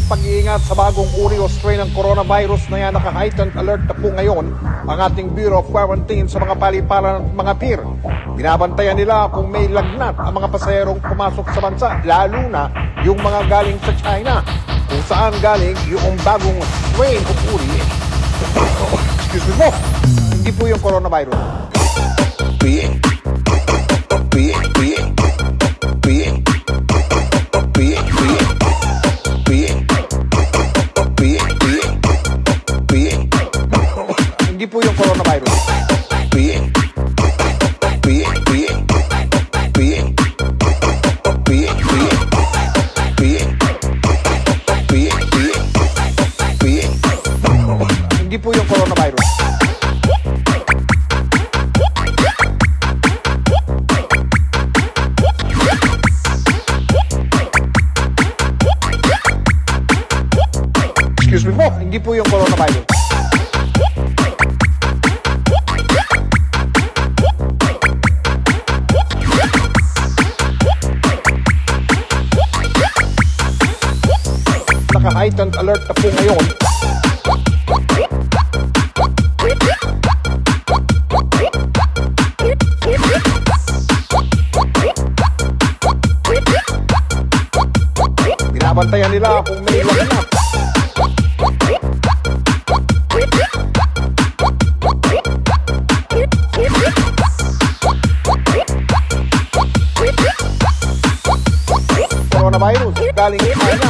pag-iingat sa bagong uri o strain ng coronavirus na yan, naka-heightened alert na po ngayon ang ating Bureau of Quarantine sa mga paliparan at mga pier. Binabantayan nila kung may lagnat ang mga pasahero pumasok sa bansa, lalo na yung mga galing sa China, kung saan galing yung bagong strain o uri. Excuse me po, hindi po yung coronavirus. Hindi po yung coronavirus. Hindi po yung coronavirus. Excuse me po, hindi po yung coronavirus. Naka-heightened alert na po ngayon. Binabantayan nila kung may lagnat. Coronavirus galing China.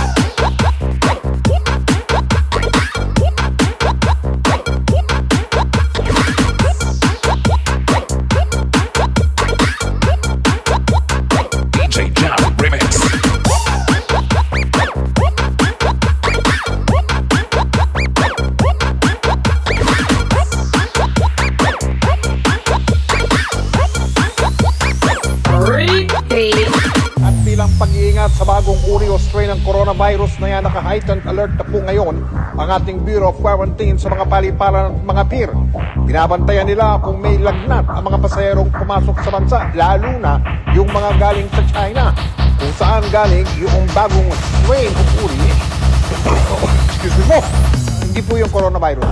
DJ Jam Remix. At bilang pag-iingat sa bagong uri o strain ng coronavirus na yan, naka-heightened alert na po ngayon ang ating Bureau of Quarantine sa mga paliparan at mga pier. Binabantayan nila kung may lagnat ang mga pasaherong pumasok sa bansa, lalo na yung mga galing sa China, kung saan galing yung bagong strain o uri. Excuse me po, hindi po yung coronavirus.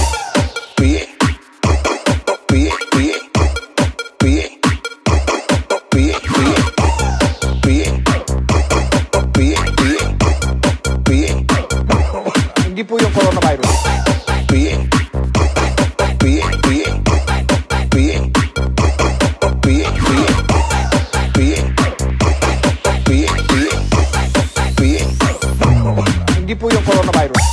Hindi po yung coronavirus. Hindi po yung coronavirus.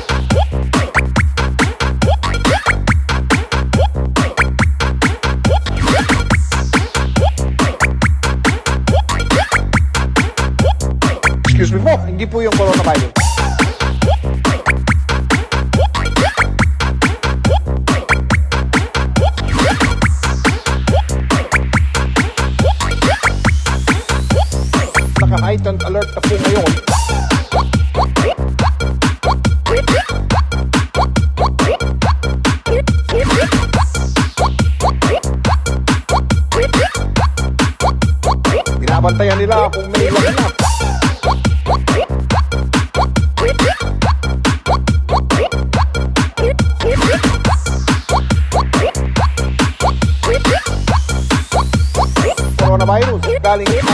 Excuse me po, hindi po yung coronavirus. Naka-heightened alert na po ngayon. Binabantayan nila kung may lagnat. Coronavirus galing